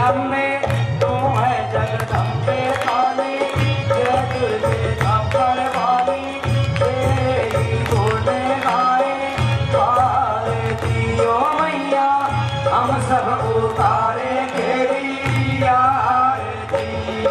अम्बे तू है जगदम्बे काली, जय दुर्गे खप्पर वाली, तेरी गुण गाए आरती ओ मैया, हम सब उतारे तेरी आरती।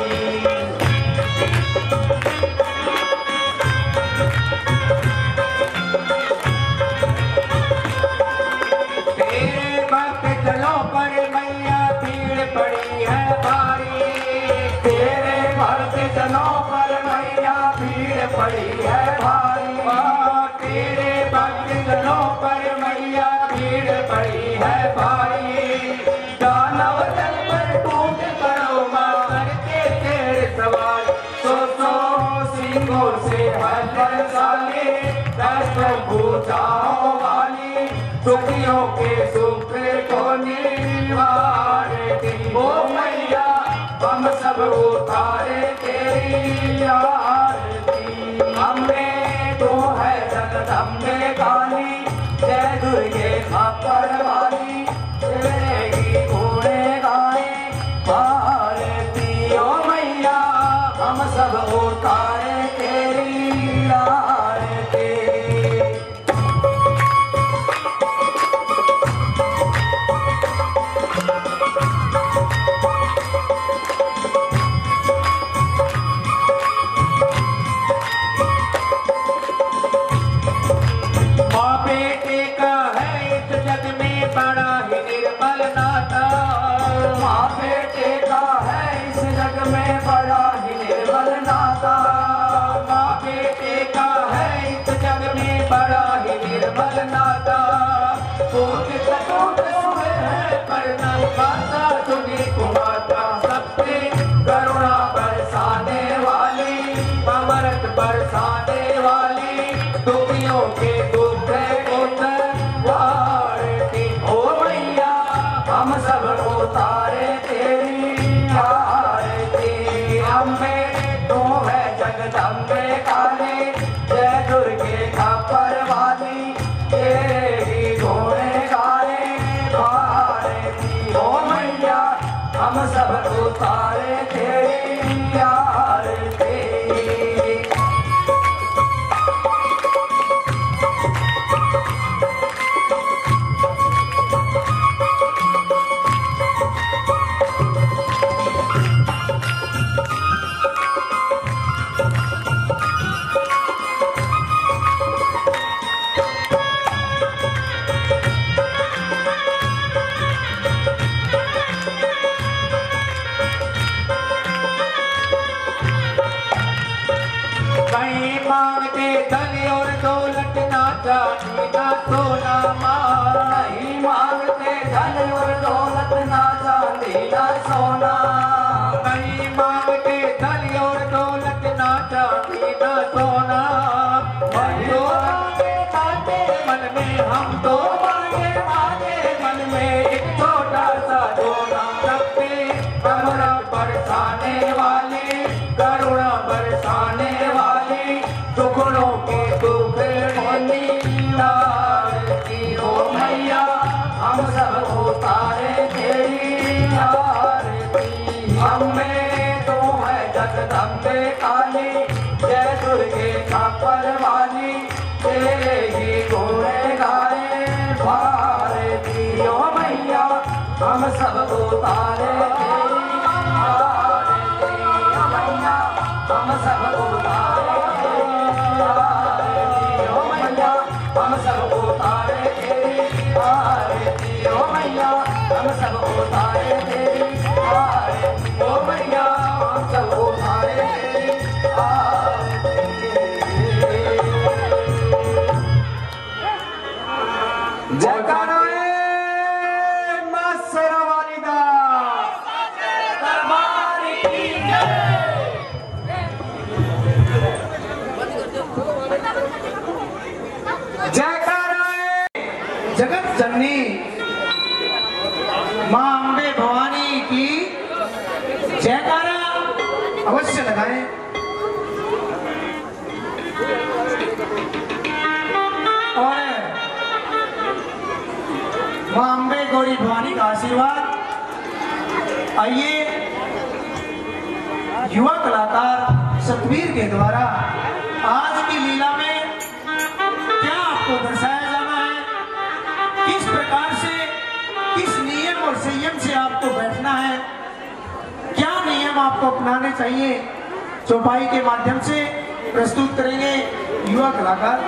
तेरे भक्त जलों पर मैया भीड़ पड़ी है भारी, तेरे भक्त जनों पर मैया भीड़ पड़ी है भारी, तेरे भक्त जनों पर मैया भीड़ पड़ी है भारी। दानव दल पर टूट पड़ो मां करके तेरे सवार, सो सिंहों से है बलशाली, दस भुजाओं वाली, दुखियों के सुख को निवारती ओ मैया, हम सब उतारे तेरी आरती। अम्बे तू है जगदम्बे काली, जय दुर्गे खप्पर वाली, तेरी गुण गाए आरती ओ मैया, हम सब उतारे तेरी आरती। बड़ा ही निर्मल नाता, माँ बेटे का है इस जग में बड़ा ही निर्मल नाता, माँ बेटे का है इस जग में बड़ा ही निर्मल नाता। टूट टूट हुए है करना माता तुझे कुमाता, सबसे करुणा बरसाने वाली, अमृत बरसाने वाली, दुखियों के दुख हम सब उतारे तेरी आरती। अम्बे तू है जगदम्बे काली, जय दुर्गे खप्पर वाली, तेरी गुण गाए आरती ओ मैया, हम सब उतारे तेरी आरती। कहीं मांगते धन और दौलत ना चांदी ना सोना मां, नहीं मांगते धन और दौलत ना चांदी ना सोना, नहीं मांगते धन और दौलत ना चांदी ना सोना, मन में हम तो मांगे मन में एक छोटा सा सोना, सबसे करुणा बरसाने वाली, करुणा बरसाने वाली, दुखड़ों के दुख आरती ओ मैया, हम सब उतारे तेरी आरती। अम्बे तू है जगदम्बे काली, जय दुर्गे खप्पर वाली, तेरे ही गुण गाए भारती ओ मैया, हम सब उतारे तेरी आरती ओ मैया, हम सब उतारे तेरी आरती ओ मैया, हम सब उतारे तेरी आरती ओ मैया, हम सब उतारे तेरी आरती ओ मैया, हम सब उतारे तेरी आरती। जयकारा मां शेरावाली दा दरबार की जयकारा जगत जननी मां अम्बे भवानी की जयकारा अवश्य लगाएं। और मां अम्बे गौरी भवानी का आशीर्वाद आइए युवा कलाकार सतवीर के द्वारा आज की लीला में क्या आपको दर्शाया जाना है, किस प्रकार से, किस नियम और संयम से आपको बैठना है, क्या नियम आपको अपनाने चाहिए, चौपाई के माध्यम से प्रस्तुत करेंगे युवा कलाकार।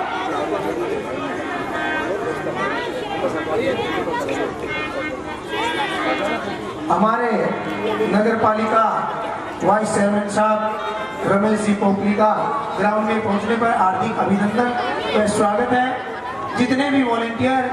हमारे नगर पालिका वाइस चेयरमैन साहब रमेश जी पोखली का ग्राउंड में पहुंचने पर हार्दिक अभिनंदन व स्वागत है। जितने भी वॉलेंटियर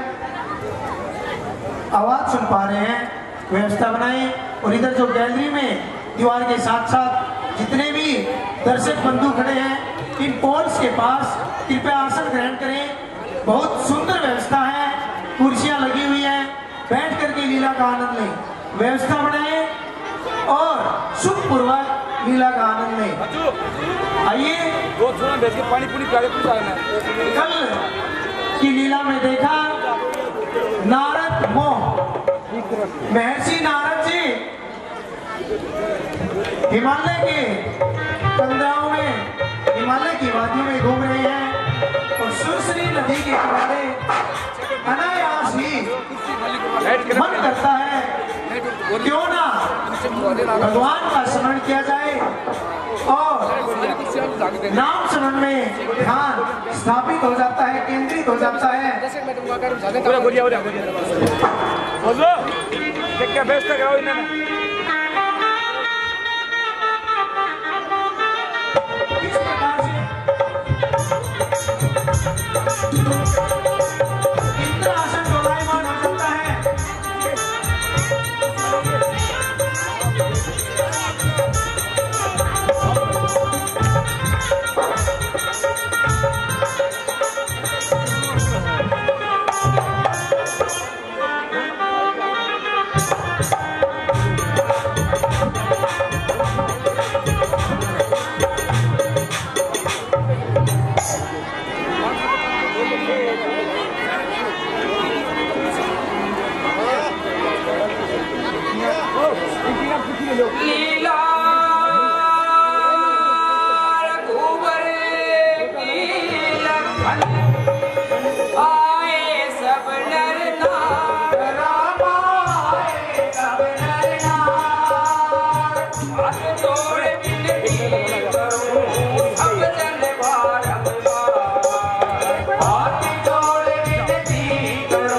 आवाज सुन पा रहे हैं व्यवस्था बनाएं, और इधर जो गैलरी में दीवार के साथ साथ जितने भी दर्शक बंधु खड़े हैं इन पोल्स के पास कृपया आसन ग्रहण करें। बहुत सुंदर व्यवस्था है, कुर्सियां लगी हुई हैं, बैठ करके लीला का आनंद लें। व्यवस्था बनाए और सुखपूर्वक लीला का आनंद लें। आइए पानी पूरी कल की लीला में देखा नारद मोह, महर्षि नारद जी हिमालय के कंदराओं में, हिमालय की वादियों में घूम रहे हैं और सुरसरी नदी के किनारे अनायास ही मन करता है क्यों ना भगवान का स्मरण किया जाए और नाम स्मरण में ध्यान स्थापित हो जाता है, केंद्रित हो जाता है। क्या व्यवस्था कराओ इन्होंने। किस प्रकार से इंद्रासन डोलायमान हो जाता है।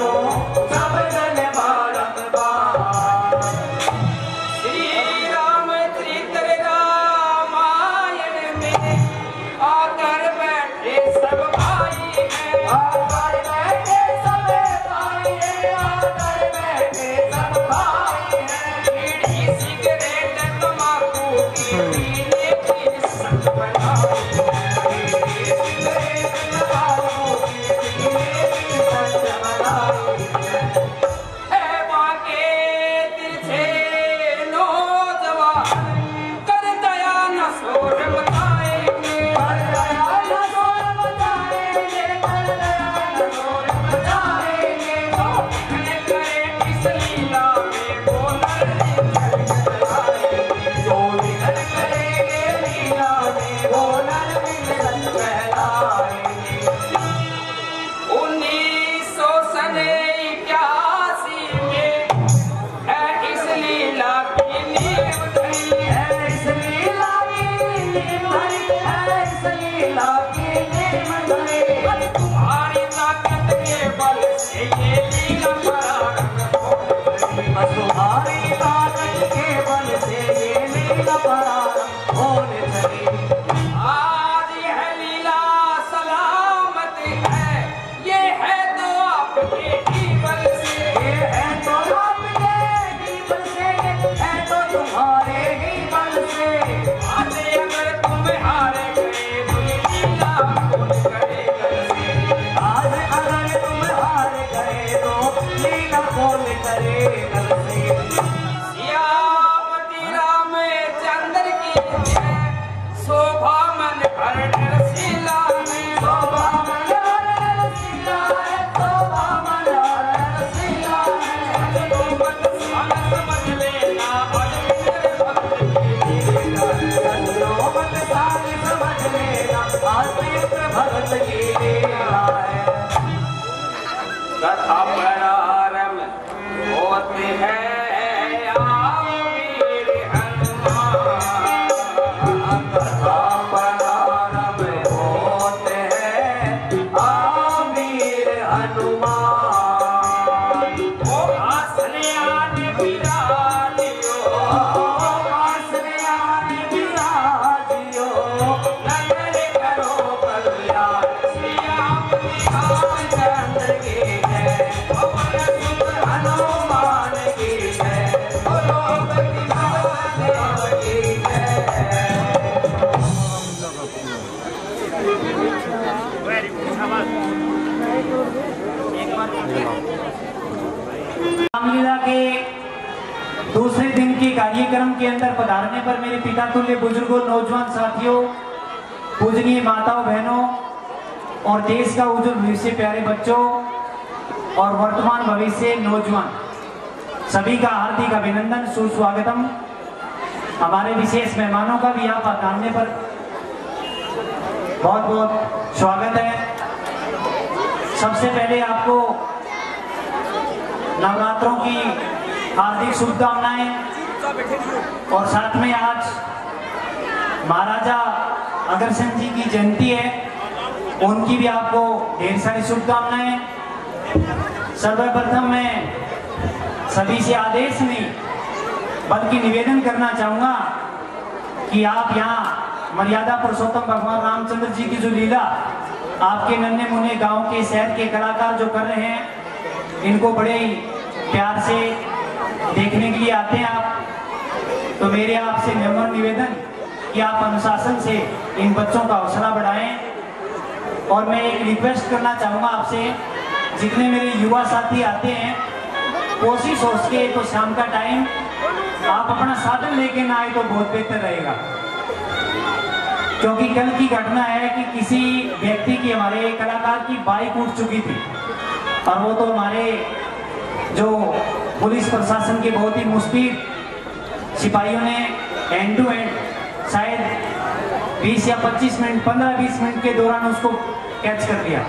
श्री राम कथा प्रारंभ होते हैं आमिर हनुमान, कथा प्रारंभ होते हैं आमिर हनुमान। ओ आसने आने विराजियो, आसने आने विराजियो, नगर करो कल्याण श्री राम चंद्र की जय, पवन सुत हनुमान की जय, बोलो बजरंग की जय। रामलीला के दूसरे दिन के कार्यक्रम के अंदर पधारने पर मेरे पिता तुल्य बुजुर्गों, नौजवान साथियों, पूजनीय माताओं बहनों और देश का उज्जवल भविष्य प्यारे बच्चों और वर्तमान भविष्य नौजवान, सभी का हार्दिक अभिनंदन, सुस्वागतम। हमारे विशेष मेहमानों का भी यहाँ पधारने पर बहुत बहुत स्वागत है। सबसे पहले आपको नवरात्रों की हार्दिक शुभकामनाएं और साथ में आज महाराजा अग्रसेन जी की जयंती है, उनकी भी आपको ढेर सारी शुभकामनाएं। सर्वप्रथम मैं सभी से आदेश नहीं बल्कि निवेदन करना चाहूंगा कि आप यहाँ मर्यादा पुरुषोत्तम भगवान रामचंद्र जी की जो लीला आपके नन्हे मुन्ने गांव के शहर के कलाकार जो कर रहे हैं, इनको बड़े ही प्यार से देखने के लिए आते हैं आप, तो मेरे आपसे नम्र निवेदन कि आप अनुशासन से इन बच्चों का हौसला बढ़ाएं। और मैं एक रिक्वेस्ट करना चाहूँगा आपसे, जितने मेरे युवा साथी आते हैं, कोशिश हो सके तो शाम का टाइम आप अपना साधन लेके ना आए तो बहुत बेहतर रहेगा, क्योंकि कल की घटना है कि किसी व्यक्ति की, हमारे कलाकार की बाइक उठ चुकी थी और वो तो हमारे जो पुलिस प्रशासन के बहुत ही मुस्तैद सिपाहियों ने एंड टू एंड शायद 20 या 25 मिनट, 15-20 मिनट के दौरान उसको कैच कर लिया।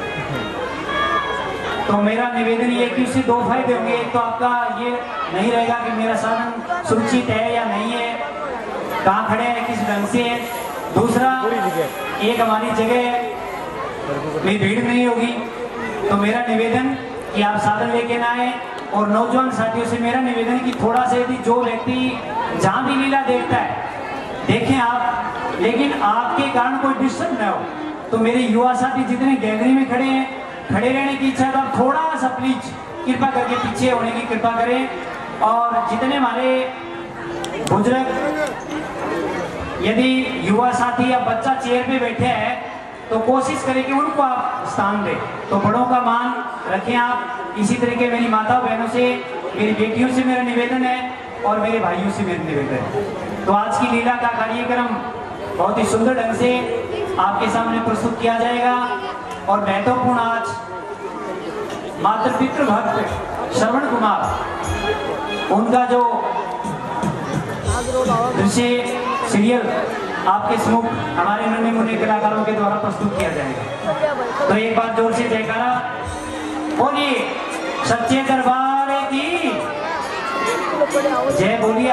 तो मेरा निवेदन ये कि उससे दो फायदे होंगे। एक तो आपका ये नहीं रहेगा कि मेरा साधन सुरक्षित है या नहीं है, कहाँ खड़े हैं, किस ढंग से है। दूसरा, एक हमारी जगह में भीड़ नहीं होगी। तो मेरा निवेदन कि आप साधन लेके ना आए। और नौजवान साथियों से मेरा निवेदन कि थोड़ा सा यदि जो व्यक्ति जहाँ भी लीला देखता है देखें आप, लेकिन आपके कारण कोई डिस्टर्ब ना हो। तो मेरे युवा साथी जितने गैलरी में खड़े हैं, खड़े रहने की इच्छा है तो आप थोड़ा सा प्लीज कृपा करके पीछे होने की कृपा करें। और जितने हमारे बुजुर्ग, यदि युवा साथी या बच्चा चेयर पे बैठे हैं तो कोशिश करें कि उनको आप स्थान दें। तो बड़ों का मान रखें आप। इसी तरह के मेरी माताओं बहनों से, मेरी बेटियों से मेरा निवेदन है और मेरे भाइयों से मेरा निवेदन है। तो आज की लीला का कार्यक्रम बहुत ही सुंदर ढंग से आपके सामने प्रस्तुत किया जाएगा। और महत्वपूर्ण आज मातृ पितृ भक्त श्रवण कुमार, उनका जो दृश्य सीरियल आपके सम्मुख हमारे नन्हे मुन्ने कलाकारों के द्वारा प्रस्तुत किया जाएगा। तो एक बार जोर से जयकारा बोलिए, सच्चे दरबार की जय बोलिए,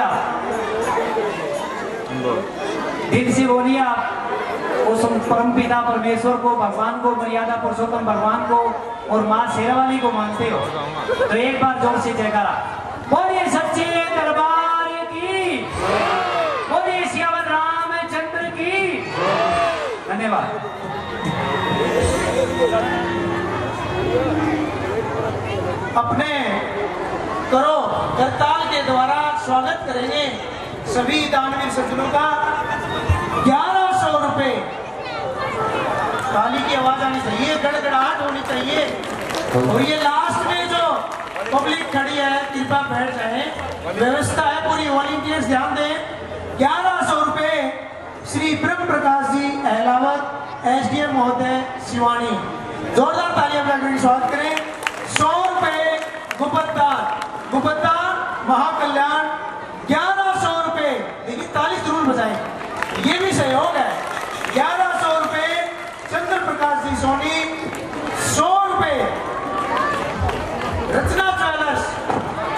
दिल से बोलिए। उस परम पिता परमेश्वर को, भगवान को, मर्यादा पुरुषोत्तम भगवान को और माँ शेरावाली को मानते हो। तो एक बार जोर से जयकारा बोलिए, सच्चे दरबार की, बोलिए श्यामल रामचंद्र की। धन्यवाद। अपने करो करताल के द्वारा स्वागत करेंगे सभी दानवीर सज्जनों का। 1100 रुपए, ताली की आवाज आनी चाहिए, गड़गड़ाहट होनी चाहिए। और ये लास्ट में जो पब्लिक खड़ी है कृपया बैठ जाए, व्यवस्था है पूरी, वॉलंटियर्स ध्यान दें। 1100 रुपए श्री ब्रह्म प्रकाश जी अहलावत, एसडीएम महोदय शिवानी, जोरदार तालियां बजाकर स्वागत करें। 100 रुपए गुपत्तान महाकल्याण, 1100 रुपए, देखिए ताली जरूर बजाएं, ये भी सहयोग है। 1100 रुपए चंद्र प्रकाश जी सोनी, 100 रुपए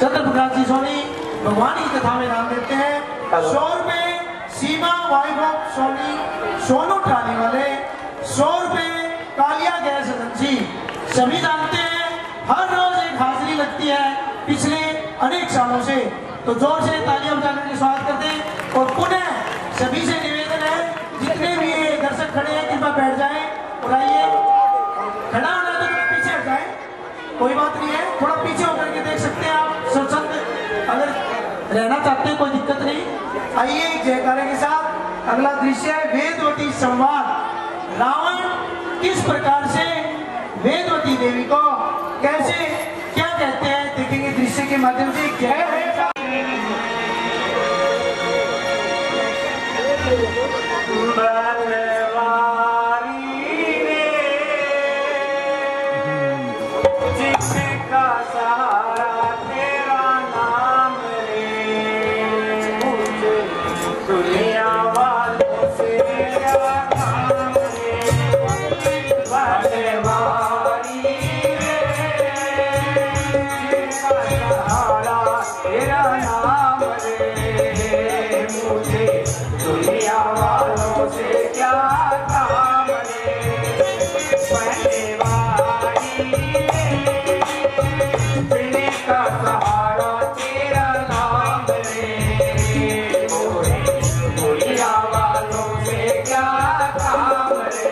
चंद्रप्रकाश जी सोनी भगवान की कथा में नाम देते हैं। 100 रुपए Seema wife of Soni Sonu trolley वाले, 100 रुपए कालिया गैस एजेंसी। सभी जानते हैं हर रोज एक हाजिरी लगती है पिछले अनेक सालों से, तो जोर से तालियां बजाकर के स्वागत करते हैं। और पुनः सभी से निवेदन है, जितने भी दर्शक खड़े हैं कृपया बैठ जाएं और आइए। खड़ा होना तो पीछे हट जाए, कोई बात नहीं है, थोड़ा पीछे होकर के देख सकते हैं आप। स्वच्छंद अगर रहना चाहते हैं कोई दिक्कत नहीं। आइए जयकारे के साथ अगला दृश्य है वेदवती संवाद। रावण किस प्रकार से वेदवती देवी को कैसे क्या कहते हैं देखेंगे दृश्य के माध्यम से। जय है जिसका सहारा तेरा नाम रे, मुझे दुनिया वालों से क्या काम रे, बलवारी रे, जिसका सहारा तेरा नाम रे, मुझे दुनिया वालों से क्या काम रे, बलवारी का सहारा तेरा नाम रे, दुनिया वालों से क्या काम रे।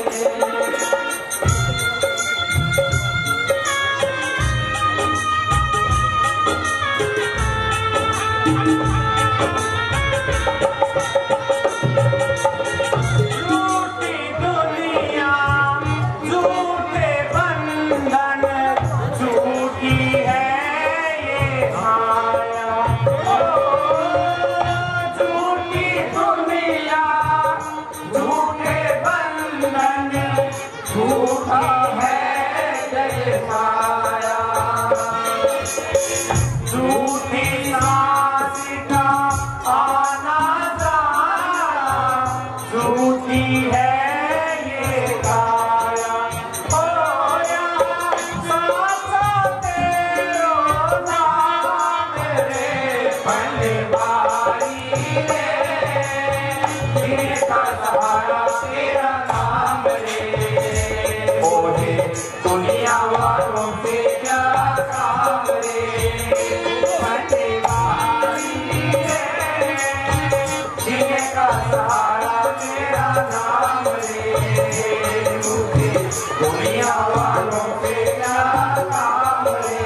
झूठी दुनिया झूठे बंधन, झूठी है ये माया, झूठी दुनिया झूठे बंधन, झूठा है ये माया, झूठी सांस का आना जाना, झूठी है ये काया, साचा तेरो नाम रे, बलवारी रे, जिसका सहारा तेरा नाम रे, ओहे दुनिया वालों से क्या काम रे, बलवारी रे, जिसका सहारा तेरा नाम रे, मुझे दुनिया वालों से क्या काम रे।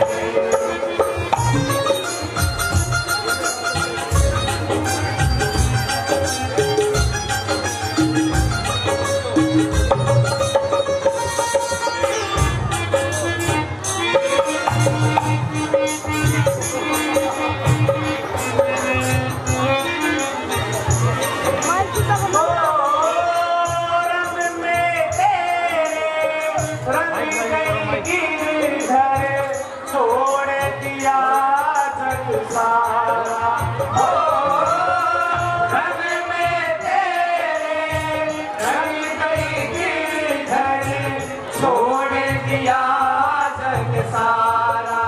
रंग में तेरे रंग गई गिरधर, छोड़ दिया जग सारा, रंग में तेरे रंग गई गिरधर, छोड़ दिया जग सारा,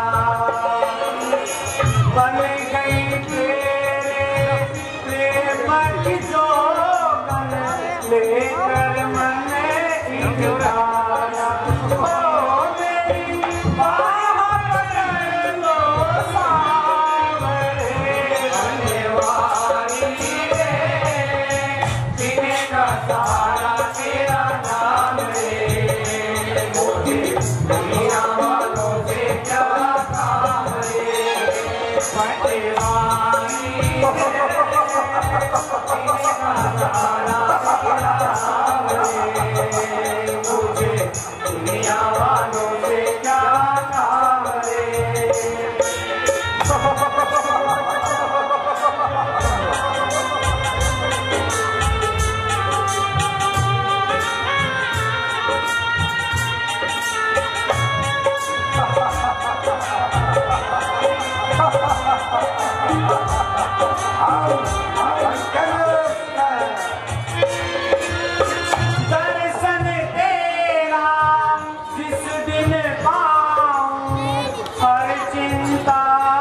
बन गई तेरे प्रेम की जोगन, लेकर मन इकरारा, ओ मेरी बाह पकड़ लो सावरे, बलवारी रे, जिसका सहारा तेरा नाम रे, मुझे दुनिया वालों से क्या काम रे, बलवारी रे, जिसका सहारा तेरा नाम रे, मुझे दुनिया वालों से क्या काम रे। दर्शन तेरा जिस दिन पाऊं, हर चिंता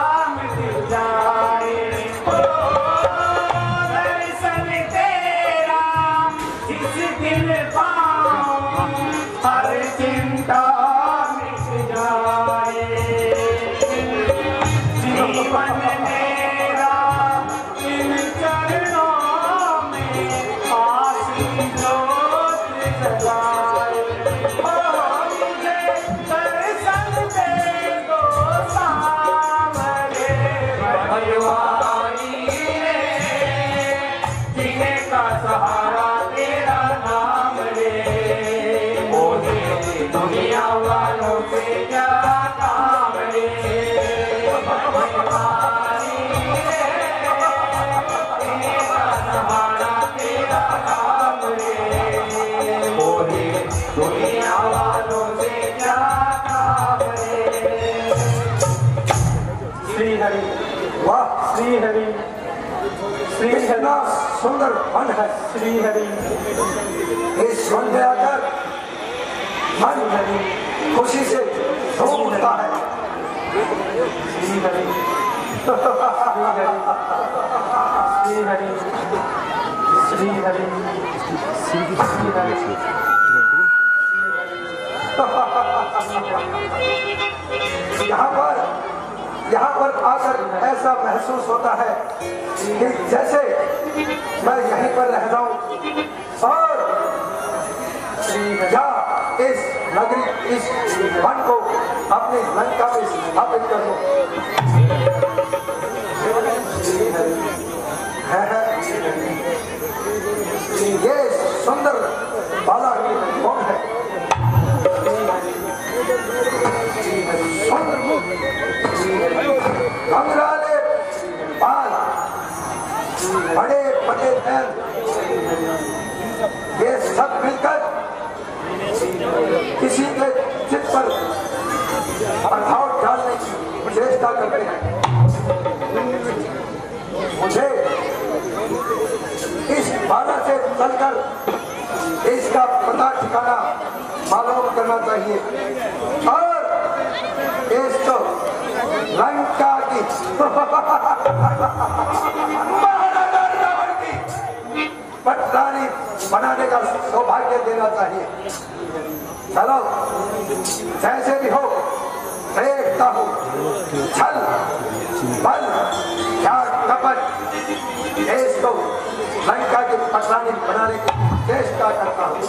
इतना सुंदर वन है श्री हरि इस वन में आकर मन खुशी से झूम उठता है। श्री हरि श्री हरि श्री हरि श्री हरि यहाँ पर आकर ऐसा महसूस होता है कि जैसे मैं यहीं पर रह रहा हूँ और या इस नगरी इस वन को अपनी लंका में स्थापित कर दूं। ये सुंदर बाला कौन है? अंगराले बाल, बड़े बड़े नैन, ये सब मिलकर किसी के चित्त पर प्रभाव डालने की चेष्टा करते हैं। मुझे इस बाला से चलकर इसका पता ठिकाना मालूम करना चाहिए और इस तो लंका की महाराजा रावण की पटरानी बनाने का सौभाग्य देना चाहिए। चलो जैसे भी हो देखता हूँ छल बल क्या कपट इसको लंका की पटरानी बनाने की चेष्टा करता हूँ।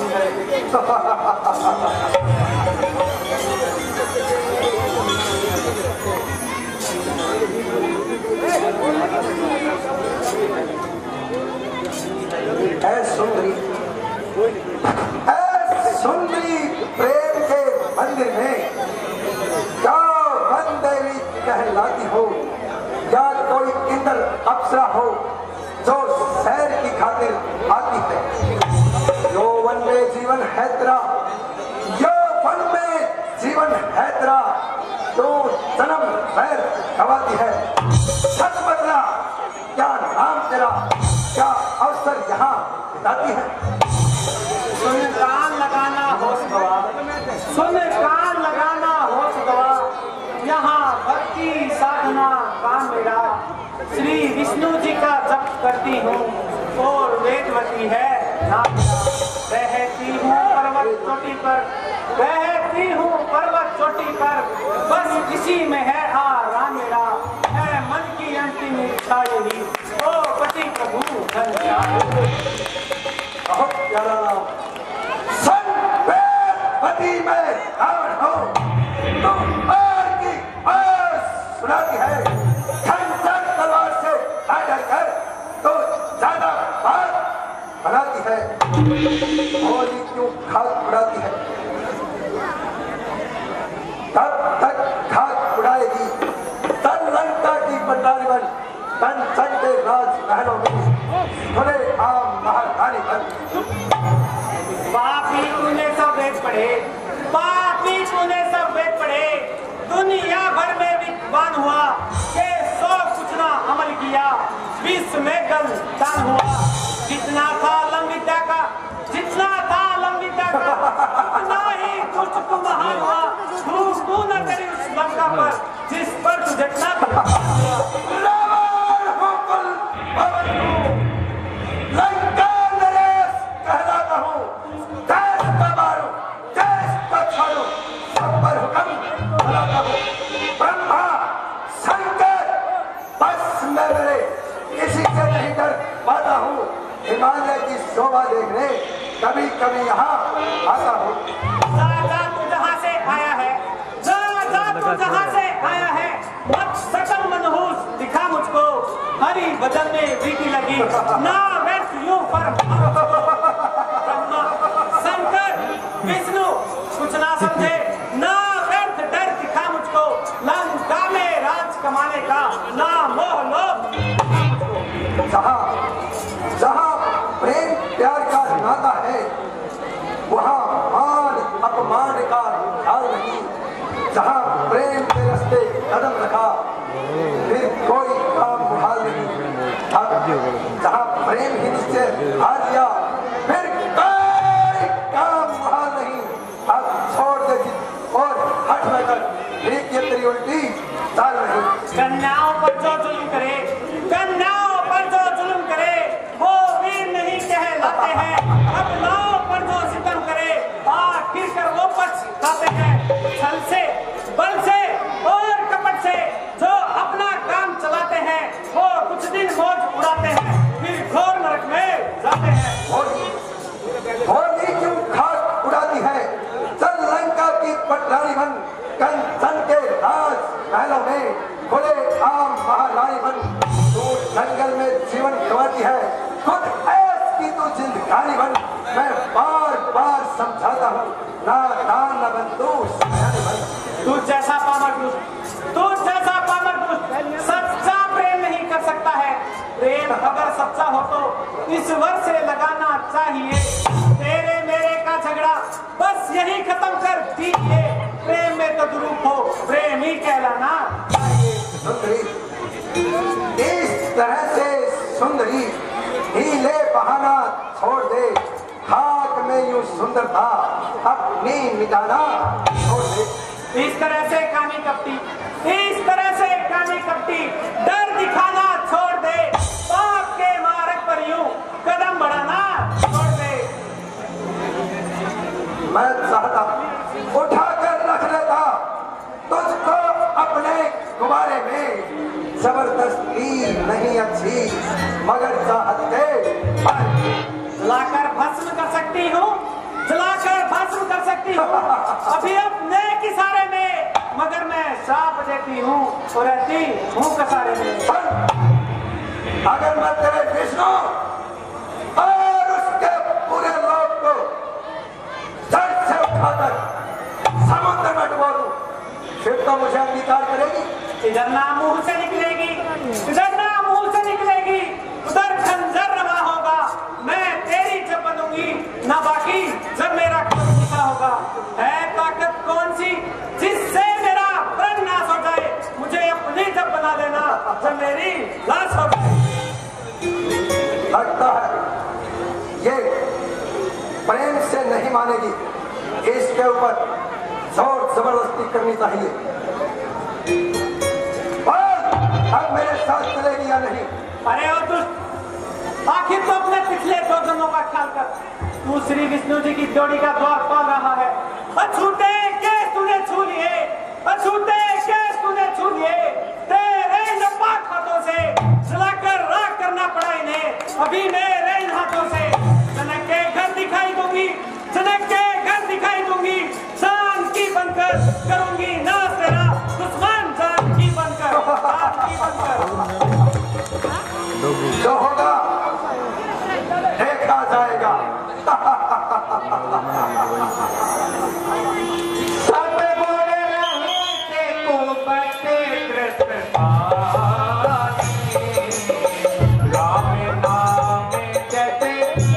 सुंदरी प्रेम के मंदिर में क्या वन देवी कहलाती हो या कोई इंद्र अप्सरा हो जो सैर की खातिर आती है। यो वन में जीवन है तेरा, यो वन में जीवन है तेरा, तो जन्म सैर गवाती है। सच बदला क्या नाम तेरा, क्या अवसर यहाँ बिताती है। सुन कान लगाना होश गवा, सुन कान लगाना होश गवा, यहाँ भक्ति साधना काम मेरा श्री विष्णु जी का जप करती हूँ और वेदवती है नाम मेरा। रहती हूँ पर्वत चोटी पर, रहती हूँ पर्वत चोटी पर, बस इसी में है आराम मेरा। है मन की अंतिम इच्छा यही, ओ पति प्रभु धन्यवाद। बहुत प्यारा पति में रावण हो तुम और की और सुनाती है। खंजर तलवार से काट कर तो ज्यादा बात बनाती है। होली क्यों खाक उड़ाती है? तब तक खाक उड़ाएगी तन लंका की पटरानी बन, तन सन के राजमहलों में खुले आम महारानी बन। पापी तूने सब वेद पढ़े, पापी तूने सब वेद पढ़े, दुनिया भर में विद्वान हुआ के 100 कुछ ना अमल किया, विश्व में गलतान हुआ। जितना था लंबिता का, जितना था लंबिता का, उतना ही दुष्ट तू महान हुआ। तू न करी उस लंका पर जिस पर तुझे ना लंका नरेश कहलाता हूँ। देश का मारो, देश का छोड़ो, सब पर हुक्म चलाता हूँ। ब्रह्मा शंकर बस मैं मेरे किसी से नहीं डर पाता हूँ। हिमालय की शोभा देखने कभी कभी यहाँ आता हूँ। राजा तू जहाँ से आया है, राजा तू जहाँ से आया है, मत सकल मनहूस दिखा मुझको। हरि भजन में प्रीति लगी ना व्यर्थ यूं पर। ब्रह्मा शंकर विष्णु कुछ ना समझे, ना व्यर्थ डर दिखा मुझको। लंका में राज कमाने का ना मोह लोभ। जहाँ प्रेम प्यार का नाता है वहाँ मान अपमान का ख्याल नहीं। जहाँ प्रेम के रास्ते कदम रखा फिर कोई काम मुहाल नहीं। जहाँ प्रेम ही निश्चय आ दिया फिर कोई काम वहाँ नहीं। अब छोड़ दे जिद और हट बैठकर एक ये तेरी उल्टी चाल नहीं। कन्याओं पर जो जुल्म करे, कन्याओं पर जो जुल्म करे वो वीर नहीं कहलाते हैं। अपनाओं पर जो सितम करे आखिर कर वो पछताते हैं। छल से, बल से और कपट से जो अपना काम चलाते हैं वो कुछ दिन मौज उड़ाते हैं, फिर घोर नरक में जाते हैं। होली क्यों खाक उड़ाती है, चल लंका की पटरानी बन, कंचन के राज महलों में खुले आम महारानी बन। तू जंगल में जीवन गंवाती है, खुद ऐस की तू जिंदगानी बन। मैं बार बार समझाता हूँ, नादान न बन तू सयानी बन। तू जैसा पामर दुष्ट, तू जैसा पामर दुष्ट सच्चा प्रेम नहीं कर सकता है। प्रेम अगर सच्चा हो तो ईश्वर से लगाना चाहिए। तेरे मेरे का झगड़ा बस यही खत्म कर दीजिए। प्रेम में तो दुरूप हो, प्रेम ही कहलाना चाहिए। सुंदरी इस तरह से सुंदरी हीले बहाना छोड़ दे। खाक में यूं सुंदरता अपनी मिटाना छोड़ दे। इस तरह से कानी कपटी, इस तरह से कानी कपटी डर दिखाना छोड़ दे। पाप के मार्ग पर यूं कदम बढ़ाना छोड़ दे। मैं चाहता उठाकर रख लेता तुझको अपने गुब्बारे में। जबरदस्ती नहीं अच्छी मगर चाहत के जलाकर भस्म कर सकती हूँ, जलाकर भस्म कर सकती हूँ। अभी अपने किसारे में मगर मैं श्राप देती हूँ और रहती हूँ कसारे में। अगर मैं तेरे विष्णु और उसके पूरे लोग को जड़ से उठाकर समुद्र में डुबो दूं, फिर तो मुझे अंगीकार करेगी। इधर ना मुंह से निकलेगी, इधर ना मुंह से निकलेगी, उधर खंजर रवा होगा। मैं तेरी जब बनूंगी ना बाकी जब मेरा खून लिखा होगा। है ताकत कौन सी जिससे मेरा प्राण नाश हो जाए। मुझे अपनी जब बना देना जब मेरी लाश हो जाए। लगता है ये प्रेम से नहीं मानेगी, इसके ऊपर जोर जबरदस्ती करनी चाहिए। अब मेरे साथ चलेगी या नहीं? अरे और दुष्ट, आखिर तो अपने पिछले 2 जन्मों का ख्याल कर। तू श्री विष्णु जी की जोड़ी का द्वार खोल रहा है। अछूते केस तूने छू लिए, अछूते केस तूने छू लिए। तेरे नापाक हाथों से जलाकर राख करना पड़ा इन्हें अभी मेरे इन हाथों से। जनक के घर दिखाई दूंगी, जनक के घर दिखाई दूंगी। जान की बनकर करूंगी नाश तेरा दुश्मन, जान की बनकर, जान की बनकर। जो होगा देखा जाएगा। सब बोले रहे थे को बटे राम नाम जैसे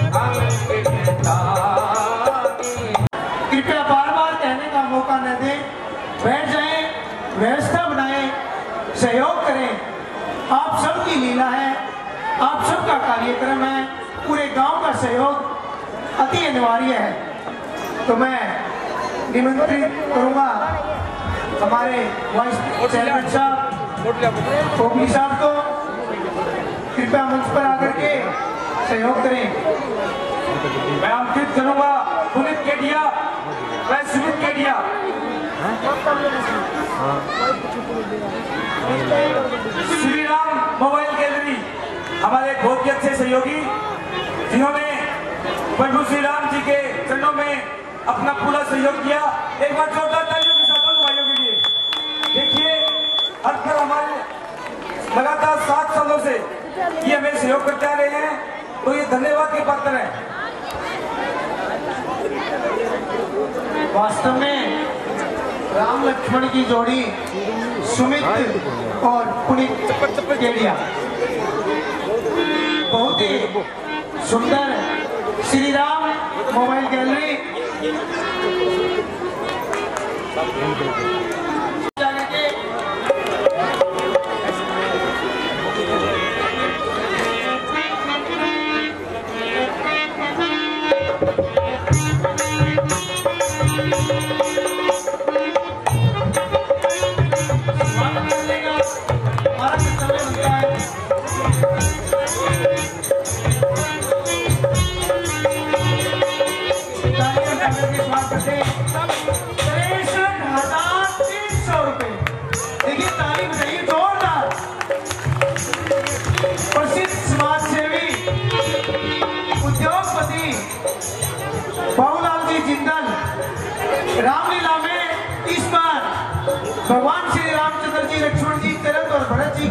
कृपया बार बार कहने का मौका न दें। बैठ जाएं, व्यवस्था बनाएं, सहयोग करें। आप सबकी लीला है, आप सबका कार्यक्रम है, पूरे गांव का सहयोग अति अनिवार्य है। तो मैं निमंत्रित करूंगा हमारे वाइस चेयरमैन साहब पोपली साहब को, कृपया मंच पर आकर के सहयोग करें। मैं आमंत्रित करूंगा पुनीत केडिया, मैं सुमित केडिया। श्री राम मोबाइल गैलरी हमारे बहुत ही अच्छे सहयोगी, जिन्होंने प्रभु श्री राम जी के चरणों में अपना पूरा सहयोग किया। एक बार जोरदार तालियों के साथ उन भाइयों के लिए। देखिए, हर पल हमारे लगातार 7 सालों से ये हमें सहयोग करते आ रहे हैं, तो ये धन्यवाद के पात्र हैं। वास्तव में राम लक्ष्मण की जोड़ी सुमित और पुनीत केडिया बहुत ही सुंदर। श्री राम मोबाइल गैलरी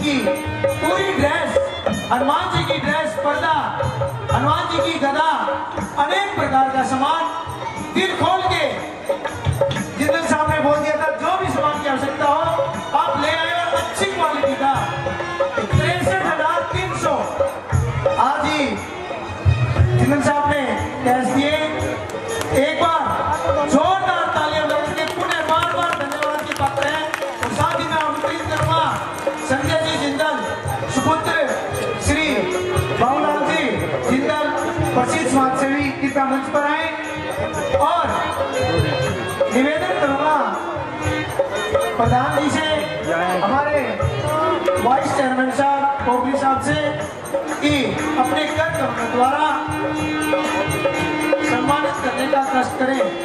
की पूरी ड्रेस, हनुमान जी की ड्रेस, पर्दा, हनुमान जी की गदा, अनेक प्रकार का सामान दिल खोल के जिंदल साहब ने बोल दिया था जो भी सामान की आवश्यकता हो आप ले आए और अच्छी क्वालिटी का 63,300 आज ही जिंदल साहब ने कैश दिए। एक बार जोरदार तालियां बजाकर पुनः बार बार धन्यवाद के पात्र हैं। और साथ ही मैं आमंत्रित करूंगा संजय जी जिंदल, सुपुत्र श्री बाबूलाल जी जिंदल, प्रसिद्ध समाजसेवी, कृपया मंच पर आए। और निवेदन करूंगा प्रधान जी से, हमारे वाइस चेयरमैन साहब कोहली साहब से कि अपने कर कमलों द्वारा सम्मानित करने का कष्ट करें।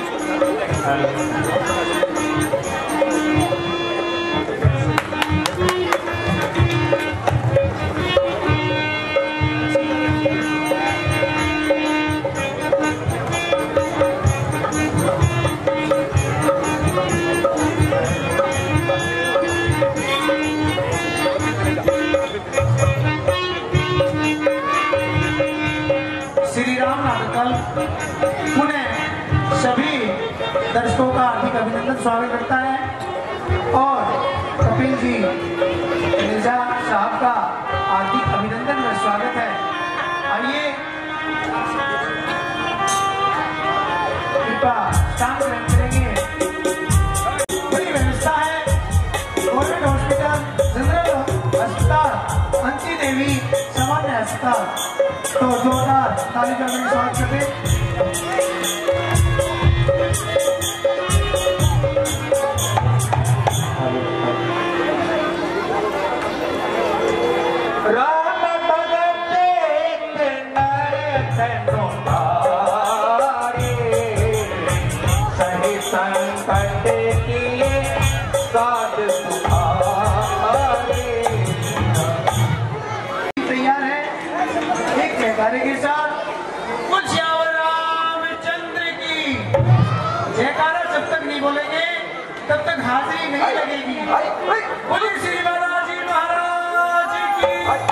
पुनः सभी दर्शकों का हार्दिक अभिनंदन स्वागत करता है और कपिल जी मिर्जा साहब का हार्दिक अभिनंदन में स्वागत है। आइए कृपया स्थान ग्रहण करेंगे। बड़ी व्यवस्था है गवर्नमेंट हॉस्पिटल, जनरल अस्पताल, अंशी देवी सामान्य अस्पताल, तो जोरदार ताली बजाकर स्वागत करते हैं। राम भगत नर सही संकट किए साध सुखारे। तैयार है एक जयकारे के साथ श्यावर रामचंद्र की। जयकारा जब तक नहीं बोलेंगे तब तक हाजिरी नहीं लगेगी। बोलिए श्री बालाजी महाराज की।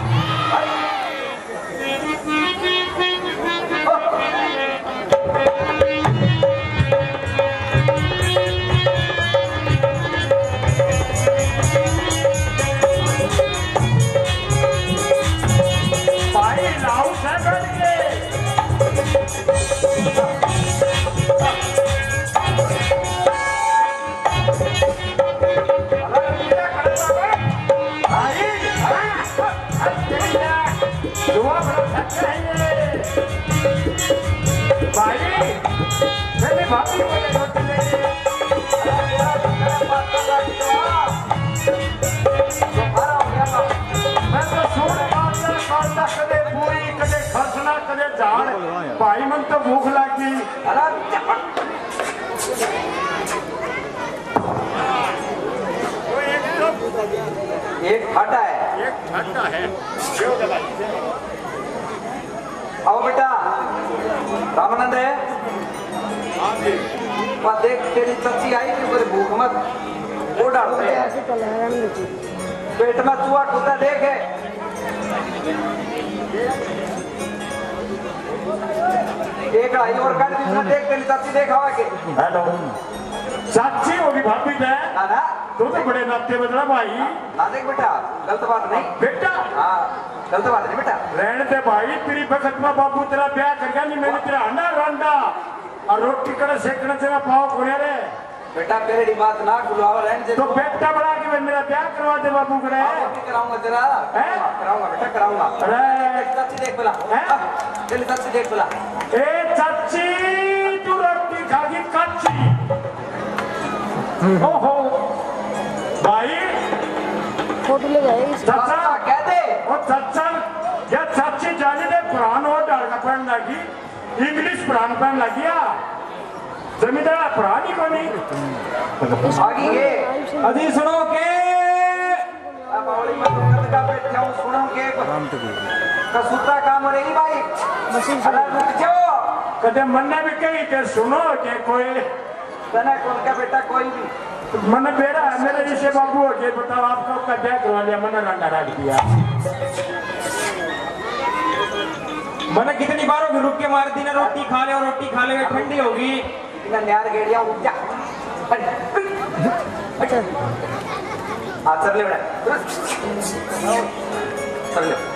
भाई मन तो भूख लगी। एक फटा है, आओ बेटा रामानंद है। देख तेरी चच्ची आई थी, पूरी भूख मत वो डालते हैं पेट में चूहा कूदा देखे। एक आई और कर दूसरा देख तेरी चच्ची देखा के। हेलो चाची होगी भाभी है ना ना, तू तो बड़े नाते बदला भाई। ना देख बेटा गलत बात नहीं बेटा। हाँ गलत बात नहीं बेटा। रहने दे भाई, तेरी बखत में बाबू तेरा ब्याह कर गया नहीं, मैंने तेरा अंडा रांडा और रोटी कड़ा सेकना तेरा पाव खोया रे। बेटा मेरी बात ना बुलावा रहने दे। तो बेटा बड़ा कि मेरा ब्याह करवा दे बाबू करे। कराऊंगा तेरा, कराऊंगा बेटा कराऊंगा। अरे चाची देख बोला, तेरी चाची देख बोला। ए चाची तू रोटी खागी कच्ची। ओहो भाई फोटो ले जाएगी चाचा कह दे। और चाचा या चाची जाने दे पुरान हो डाल का पहन लगी, इंग्लिश पुरान पहन लगी या जमींदार पुरानी को नहीं आगे ये अभी सुनो के बावली मत का बैठ जाऊं सुनो के कसूता काम रही भाई अरे रुक जाओ। कदे मन भी कही के सुनो के कोई तना कौन का बेटा कोई भी मन बेरा है मेरे ऋषि बाबू हो गए, बताओ आपका उसका ब्याह करवा लिया, मन रंडा रख दिया। मन कितनी बार होगी रुक के मार दी ना, रोटी खा ले और रोटी खा ले ठंडी होगी ना यार गेड़िया उठ जा। चल ले बेटा चल ले।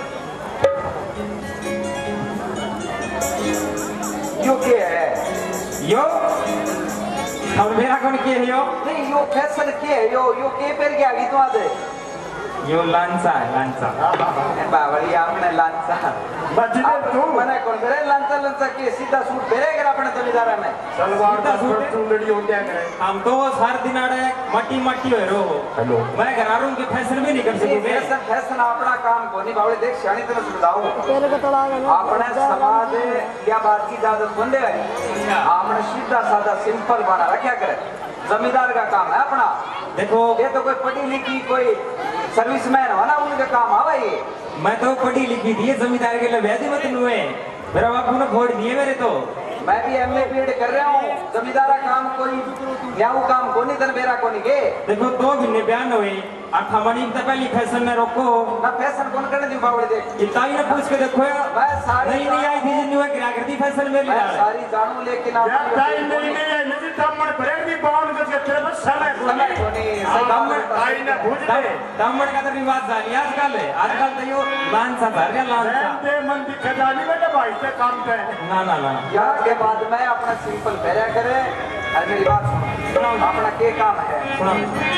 यो क्या है यो और मेरा कौन के है यो नहीं यो फैशन के है यो के पेर के आगे तो आदे यो लांचा है लांचा बावली आपने लांचा बजने तू मने कौन करे लांचा लांचा के सीधा सूट बेरेगा अपने जमींदारा में सलवार का सूट चुंदड़ी हो क्या करे हम तो वो सार दिन आड़े मट्टी मट्टी हो रो हेलो मैं घरारूं के फैशन भी नहीं कर सकूं फैशन फैशन अपना काम को नहीं बावली देख शानी तरह सुधाऊ पहले का तड़ा है ना अपने समाज क्या बात की इजाजत बंदे है आपने सीधा साधा सिंपल बना रखा करे जमींदार का काम है अपना। देखो ये तो कोई पढ़ी लिखी कोई सर्विसमैन हो ना उनका काम आवा ये मैं तो पढ़ी लिखी थी जमींदार के लिए व्याजी मत हुए मेरा बापू ने फोड़ दिए मेरे तो मैं भी एमए बीएड कर रहा हूँ जमींदारा काम कोई न्याऊ काम को नहीं तन मेरा को नहीं के देखो 2 महीने बयान हुए आठा मणि तो पहली फैशन में रोको ना फैशन कौन करने दी बावड़ी देख इताई ने पूछ के देखो मैं सारी नहीं आई थी जिन्हों गिरा करती फैशन मेरी मैं सारी जानू लेकिन आप ताई नहीं आई नहीं तमन परेड भी बाउंड करके तेरे बस समय को नहीं तमन ताई ने पूछ दे तमन का तो रिवाज जानी आजकल तो यो लांचा भर गया लांचा दे मन दी खजानी बेटा भाई से काम पे ना ना ना यहाँ के बाद मैं अपना सिंपल पहरा करे और मेरी बात सुनो अपना के काम है सुनो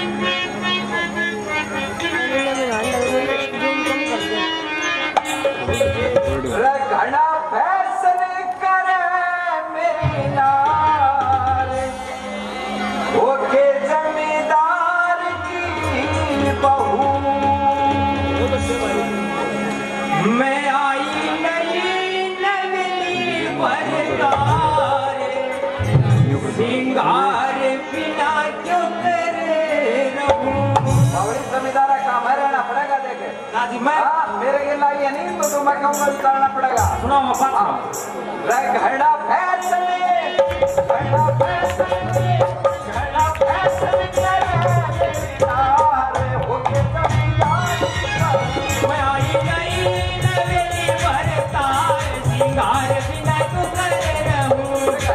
घना फैशन करे मेरी नार ओके जमींदार की बहू मैं आई नहीं नवली परकार सिंगार बिना क्यों करे रहूं बावड़ी जमींदारा काम है रहना पड़ेगा देखे नाजी मैं मेरे के लायक नहीं तो मैं कहूँगा उतारना पड़ेगा सुनो बात घड़ा फैशन मैं आई नहीं नवेली भरतार सिंगार बिना तू करे रहूं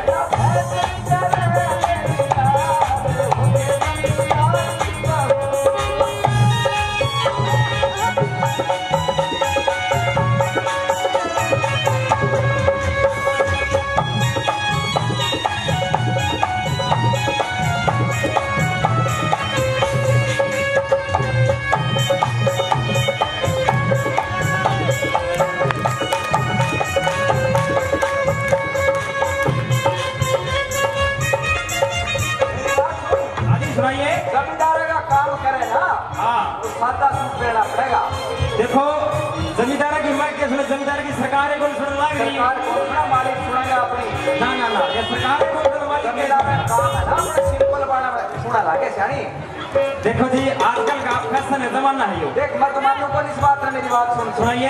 जमींदार का काम करे ना हाँ तो सादा सूट पहनना पड़ेगा। देखो जमींदार की मैं कैसे जमींदार की सरकार है कौन सुन लग रही है मालिक सुनेगा अपनी ना ना ना ये सरकार है कौन मालिक जमींदार का काम है ना अपने सिंपल वाला सुना लागे सियानी। देखो जी आजकल का फैशन है जमाना है यो देख मत मानो कौन इस बात में मेरी बात सुनाइए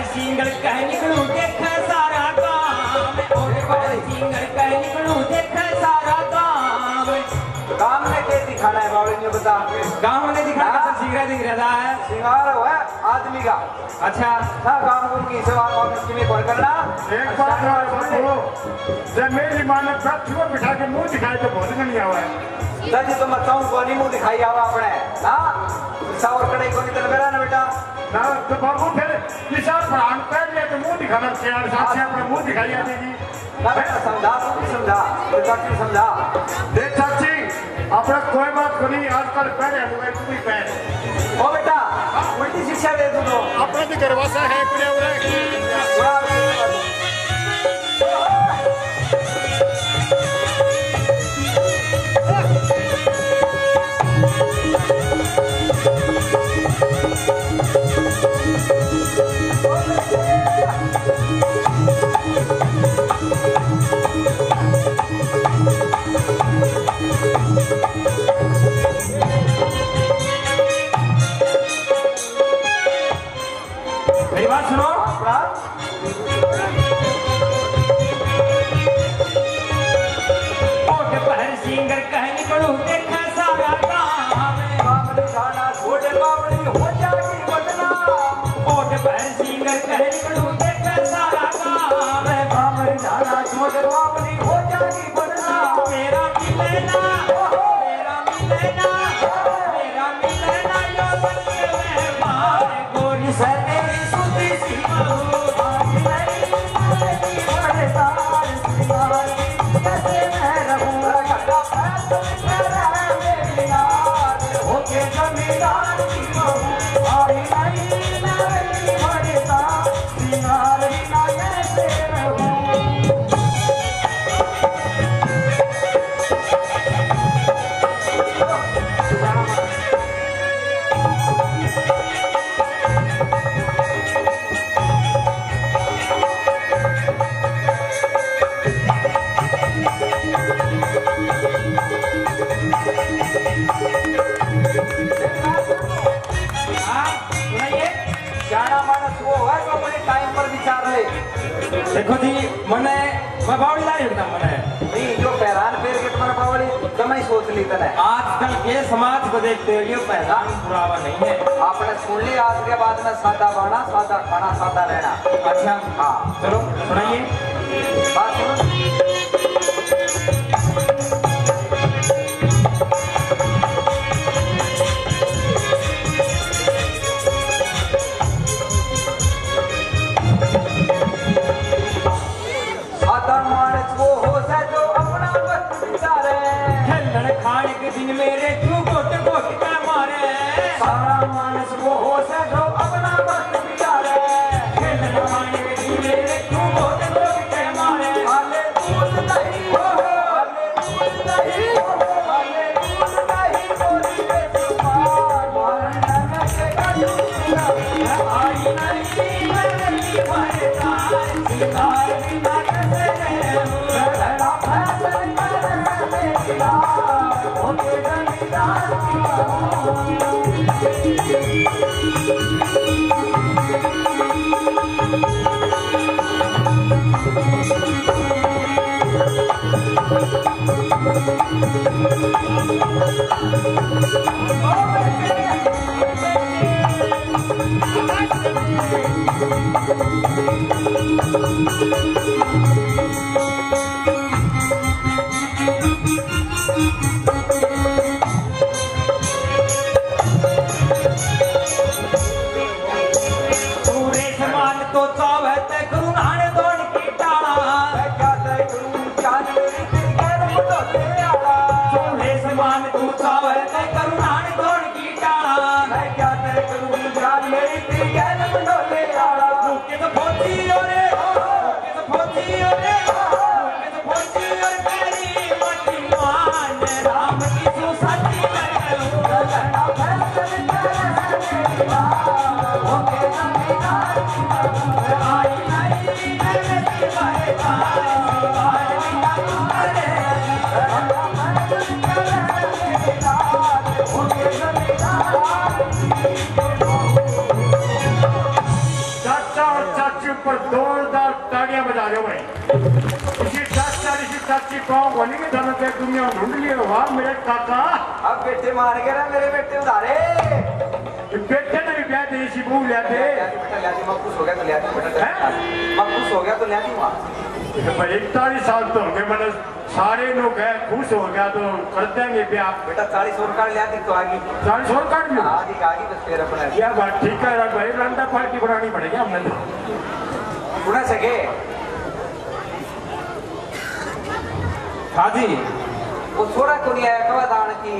सिंगल कह निकलू देख सारा गाँव, ओट पर सिंगल कह निकलू देख सारा गाँव। काम में क्या दिखाना है बावड़ी ने बता? गाँव ने दिखाना तो सिंगार दिख रहा है, सिंगार हुआ आदमी का। अच्छा हाँ काम की सेवा ऑफिस में कॉल करना। एक बात है बाबू, जब मेरी माँ ने छुआ बिठा के मुंह दिखाए तो बहुत नहीं आवा है। दादी तो मैं कहूँ कौन ही मुंह दिखाई आवा अपने हाँ सावर कड़ाई को निकल मेरा ना बेटा ना तो बाबू फिर किसान प्राण कर लिया तो मुंह दिखाना चाहिए, साथ से अपना मुंह दिखाई आ जाएगी। ना बेटा समझा तू भी समझा चाची समझा। देख चाची अपना कोई बात को नहीं, आजकल पैर है मोबाइल तू भी पैर। ओ बेटा उल्टी शिक्षा दे तू तो अपने भी गरवासा है पूरे मेरी बात सुनो। ओट पर सिंगर कह निकलू देख सारा गाँव, छोटे बावड़ी हो जाएगी बदना। ओट पर सिंगर कह निकलू देख सारा गाँव। बावड़ी जाना छोटे बावड़ी हो जाएगी बदना। मेरा मिलना मेरा मिलना मेरा मिलना यो बन के मेहमान, गोरी से मेरी सुधी सी बहू आज नहीं मेरी बड़दार सिंगार कैसे मैं रहूं। घटा फैसल करे मेरी यार होके जमींदार की बहू आई नहीं मेरी बड़दार सिंगार बिना कैसे रहूं। जाना मानस वो है जो अपने टाइम पर विचार ले। देखो जी मने मैं बावड़ी लाई एकदम मने नहीं जो पैरान फेर के तुम्हारा बावड़ी जमा ही सोच ली तने। आजकल के समाज को देखते हुए पहचान पुरावा नहीं है। आपने सुन ली आज के बाद में सादा बना सादा खाना सादा रहना। अच्छा हाँ चलो सुनाइए। बात सुनो। सादा मानस वो हो से जो अपना वक्त बिचारे। खेलन खाने के दिन मेरे तू गोट गोट के मारे। सारा मानस वो हो से जो अपना वक्त बिचारे। खेलन खाने के दिन मेरे तू गोट गोट के मारे। आले दूध नहीं हो आले दूध नहीं हो आले दूध नहीं गोरी के सुपार मारने में के गजूरा आई नहीं मेरी बड़दार सिंगार बिना कैसे रहूं। घटा फैसल करे मेरी यार होके जमींदार की बहू। पूरे समान तो चावत करुणान दौड़ की टाला। मैं क्या तय करूं जान मेरी दिल के मुटोले आला। पूरे समान तू चावत करुणान दौड़ की टाला। मैं क्या तय करूं जान मेरी दिल के मुटोले आला। के तो पहुंची रे के तो पहुंची रे के तो पहुंची और तेरी मटी मान राम की तू सच्ची करूं। घटा फैसल करे मेरी यार होके जमींदार की बहू। आई नहीं मेरी बड़दार सिंगार बिना तुम्हारे। घटा फैसल करे मेरी यार होके जमींदार की बहू। चाचा और चाची ऊपर जोरदार ताड़ियां बजा रहे हो भाई। इसी चाची पाँव बोली कि दोनों पे दुनिया ढूंढ लिए। वाह मेरे काका, अब बेटे मार गया ना मेरे बेटे उधारे। बेटे ने भी ब्याह दे इसी बहू लिया थे। बेटा लिया मैं खुश हो गया तो लिया बेटा, मैं खुश हो गया तो लिया दूंगा। 41 साल तो होंगे, मैंने सारे लोग है खुश हो गया तो कर देंगे ब्याह। बेटा 40 और कार्ड लिया तो आगे 40 और कार्ड में आगे बस फिर अपना यह बात ठीक है भाई। रंडा पार्टी बनानी पड़ेगी हमने तो सुना सके। हाँ जी, वो छोरा को नहीं आया कवा दान की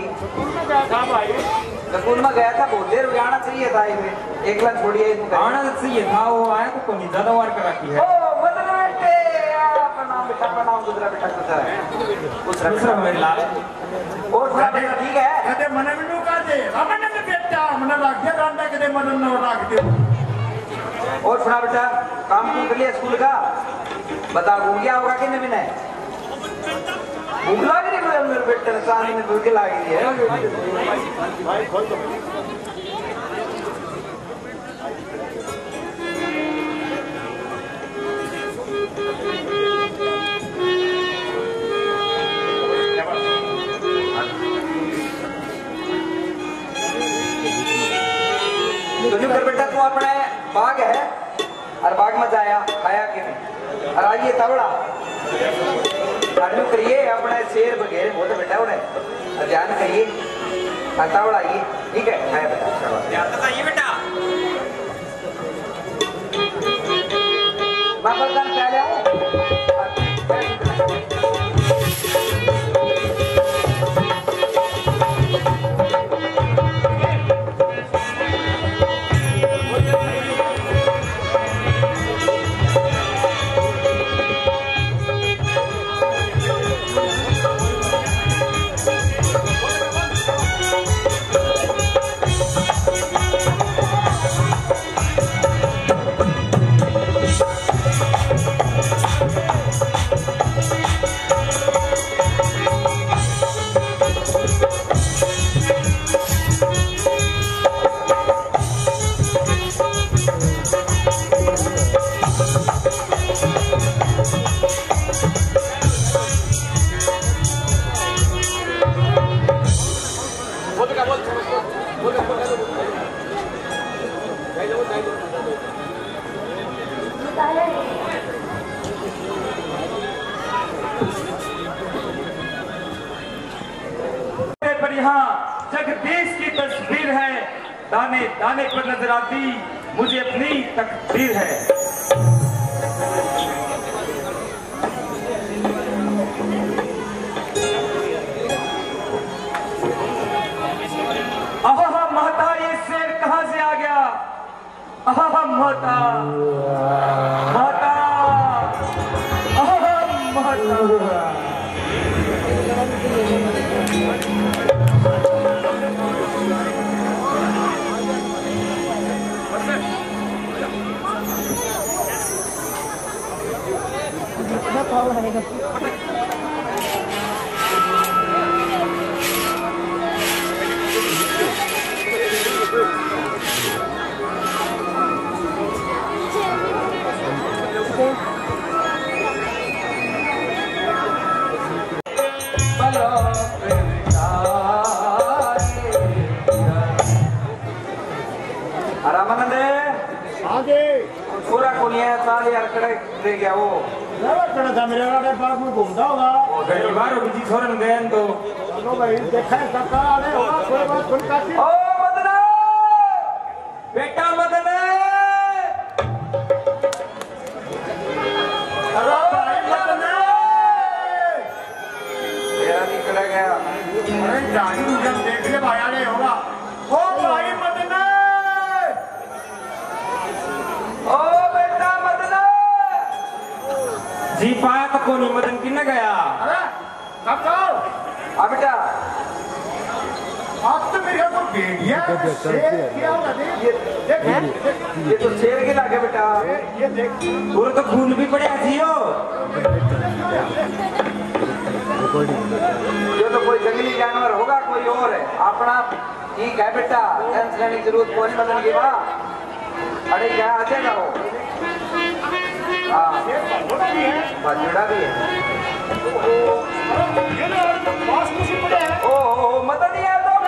स्कूल में गया था, बहुत देर आना चाहिए था। एक लाख छोड़िए आना चाहिए था, वो आया तो कोई ज्यादा वार कर रखी है। दूसरा बेटा दूसरा मेरे लाल और ठीक है। कदे मन में नु का दे हमने ने बेटा हमने रख दे रंडा कदे मन न रख दे। और सुना बेटा, काम कुम कर लिया स्कूल का? बता घूम गया होगा कि नहीं? भूख लग रही है मेरे बेटे ने, चांदी में भूख लग रही है। तो जो कर बेटा तू अपने बाग है और बाग में जाया खाया कि नहीं? और आइए तबड़ा आलू करिए अपने शेर वगैरह बहुत बेटा उन्हें ध्यान करिए। तबड़ा आइए ठीक है, खाया बेटा बताइए बेटा। मैं बर्तन क्या ले आऊं? पर यहाँ जगदीश की तस्वीर है, दाने दाने पर नजर आती मुझे अपनी तकदीर है। आहा महता, ये शेर कहाँ से आ गया? आहा महता महता, आहा महता। पूरा कुनिया साल यार कड़े ले गया वो कड़ा था मेरे वाले पास में घूमता होगा। कई बार बिजी छोरन गए तो चलो भाई देखा है काका अरे होगा कोई बात सुन काकी। ओ मदन बेटा मदन, अरे भाई मदन मेरा निकल गया। अरे जानी जब देख ले भाई आने होगा। ओ भाई मदन, ओ बेटा मदन जी पाया तो कोनी मदन किन्ने गया। अरे काका आ बेटा आप तो मेरे को भेड़िया शेर क्या होगा? देख ये तो शेर के लागे बेटा। ये देख पूरा तो खून भी पड़े जियो। ये तो कोई जंगली जानवर होगा कोई और है अपना। ठीक है बेटा, टेंशन लेने की जरूरत कोई मदन की माँ। अरे क्या आ जाएगा वो? हाँ बजड़ा भी है। ओ मदद नहीं है तो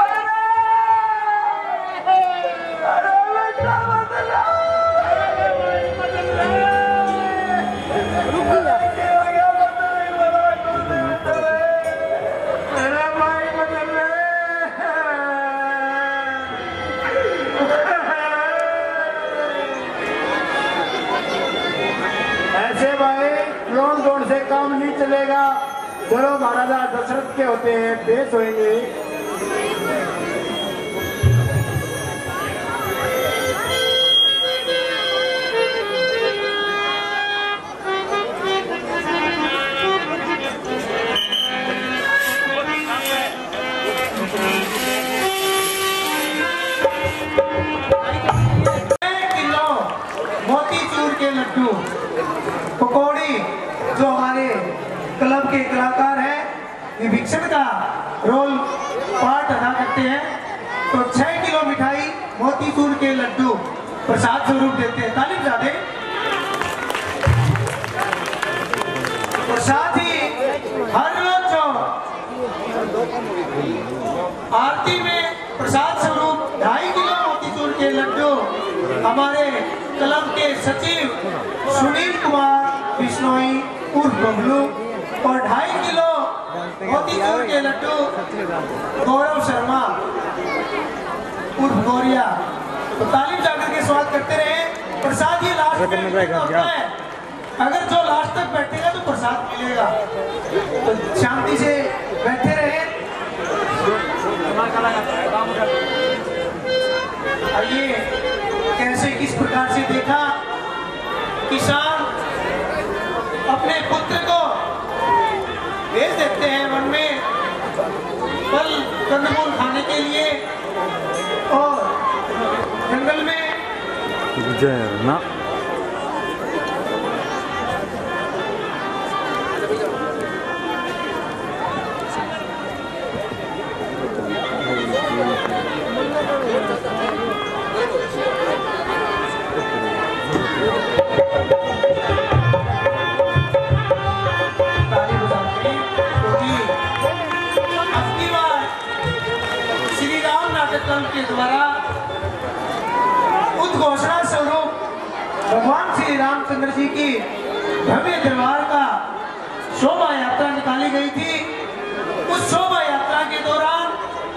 से काम नहीं चलेगा। चलो महाराजा दशरथ के होते हैं, पेश होंगे। मोतीचूर के लड्डू पकौड़ी जो हमारे क्लब के कलाकार हैं विभीषण का रोल पार्ट अदा करते हैं, तो 6 किलो मिठाई मोतीचूर के लड्डू प्रसाद स्वरूप देते हैं। तालीम ज़्यादा। और साथ ही हर रोज जो आरती में प्रसाद स्वरूप 2.5 किलो मोतीचूर के लड्डू हमारे क्लब के सचिव सुनील कुमार बिश्नोई उर्फ बबलू और 2.5 किलो मोतीचूर के लड्डू गौरव शर्मा उर्फ गौरिया। तो तालीम जाकर के स्वागत करते रहे। प्रसाद ये लास्ट में होता है, अगर जो लास्ट तक बैठेगा तो प्रसाद मिलेगा। तो शांति से बैठे रहे। आइए कैसे किस प्रकार से देखा किसान अपने पुत्र को भेज देते हैं वन में फल कंदमूल खाने के लिए और जंगल में ना के द्वारा उद्घोषणा स्वरूप भगवान श्री रामचंद्र जी की भव्य दरबार का शोभा यात्रा निकाली गई थी। उस शोभा यात्रा के दौरान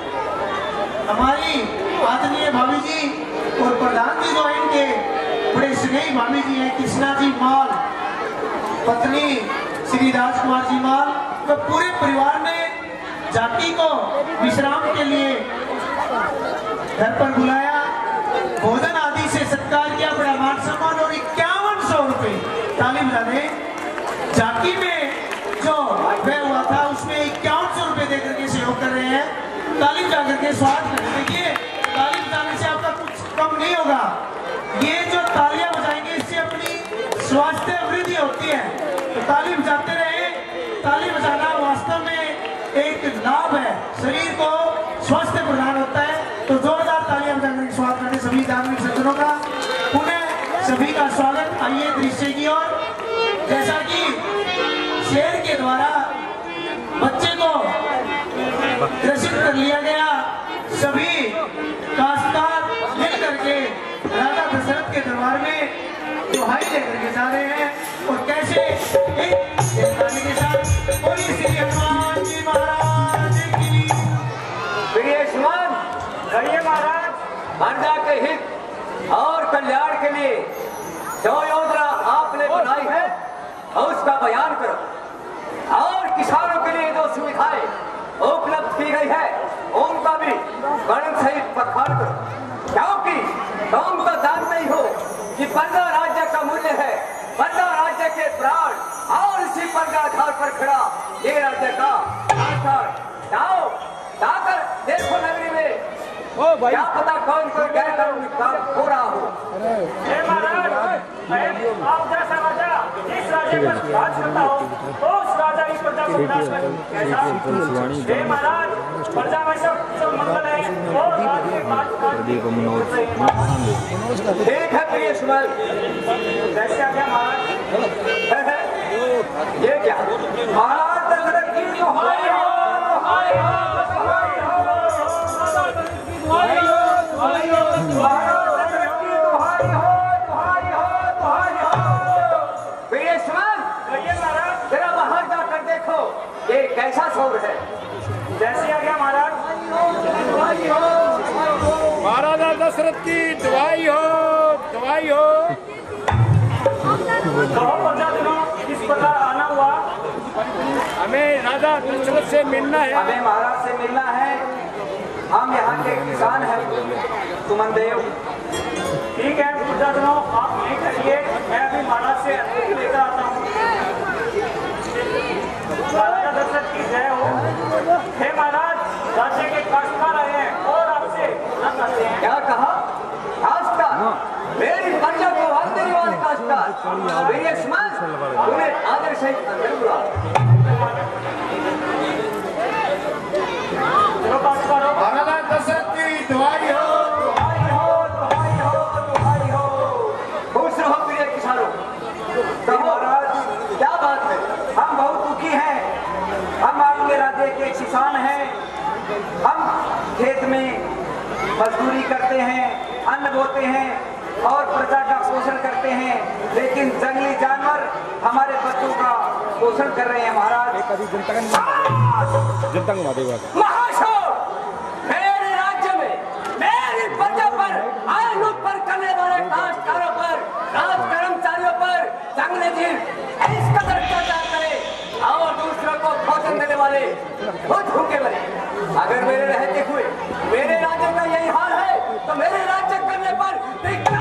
हमारी आदरणीय भाभी जी और प्रधान जी जो इनके बड़े स्नेही भाभी जी हैं कृष्णा जी माल, पत्नी श्री राजकुमार जी माल, तो पूरे परिवार ने जाति को विश्राम के लिए घर पर बुलाया, भोजन आदि से सत्कार किया, बड़ा मान सम्मान और 5100 रुपए तालीम जाने जाकी में जो व्यय हुआ था उसमें 5100 रुपए देकर के सहयोग कर रहे हैं। तालीम जाकर के स्वागत करने देखिए, तालीम जाने से आपका कुछ कम नहीं होगा। ये जो तालियां बजाएंगे इससे अपनी स्वास्थ्य वृद्धि होती है। तो तालीम जाते रहे। ताली बजाना वास्तव में एक लाभ है, शरीर को स्वास्थ्य प्रदान होता है। तो जोरदार तालियां बजाकर के स्वागत करते सभी धार्मिक सज्जनों का। पुनः सभी का स्वागत। आइए दृश्य की ओर। जैसा कि शेर के द्वारा बच्चे को ग्रसित कर लिया गया, सभी काश्तकार मिल करके राजा दशरथ के दरबार में दुहाई लेकर के जा रहे हैं। और कैसे एक ताली के साथ बोली श्री हनुमान जी महाराज की। प्रिय श्रीमान कहिए महाराज, प्रजा के हित और कल्याण के लिए जो योजना आपने बनाई है उसका बयान करो और किसानों के लिए जो सुविधाएं उपलब्ध की गई है उनका भी गणन सहित बखान करो, क्योंकि तुम तो जानते ही हो कि प्रजा राज्य का मूल्य है, प्रजा राज्य के प्राण और इसी प्रजा आधार पर खड़ा ये राज्य का आधार। जाओ जाकर देखो नगरी में क्या पता कौन कोई गैर कानूनी काम हो रहा हो। महाराज आप जैसा राजा इस प्रजा पर राज करता हो तो उस राजा की प्रजा को विनाश कर कैसा? हे महाराज, प्रजा में सब मंगल है और राज में ठीक है प्रिय सुमन, कैसे आ गया महाराज? ये क्या महाराज दशरथ की दुहाई हो, दुहाई हो, दुहाई हो, दुहाई हो, दुहाई हो, महाराज दशरथ की दुहाई हो, दुहाई हो, दुहाई हो। प्रिय सुमन, कहिए महाराज। जरा बाहर जाकर देखो ये कैसा शोर है। जैसे आ गया महाराज। दुहाई हो, महाराजा दशरथ की दुहाई हो, दुहाई हो। कहो प्रजाजनों, किस प्रकार आना हुआ? हमें राजा दशरथ से मिलना है। हमें महाराज से मिलना है। हम यहाँ के किसान हैं सुमन देव। ठीक है प्रजाजनों, आप यहीं करिए, मैं अभी महाराज से अनुमति लेकर आता हूँ। राजा दशरथ की जय हो। हे महाराज, राज्य के काश्तकार आए हैं और आपसे ना करते हैं। क्या कहा? काश्तकार? मेरी प्रजा को अंदर वाले काश्तकार। प्रिय सुमन, उन्हें आदर से अंदर बुला। चलो काश्तकारों, महाराजा दशरथ की दुहाई हो। दुहाई हो, दुहाई हो, दुहाई हो। खुश रहो प्रिय किसानों। कहो महाराज, क्या बात है? हम बहुत दुखी हैं। हम आपके राज्य के किसान हैं। हम खेत में मजदूरी करते हैं, अन्न बोते हैं और प्रजा का पोषण करते हैं, लेकिन जंगली जानवर हमारे बच्चों का पोषण कर रहे हैं महाराज। महाशय, मेरे राज्य में मेरी प्रजा पर आय लूट पर करने वाले काश्तकारों पर, राज कर्मचारियों पर जंगली जीव इस कदर अत्याचार करे और दूसरों को भोजन देने वाले खुद भूखे मरे। अगर मेरे रहते हुए मेरे राज्य का यही हाल है तो मेरे राज्य करने पर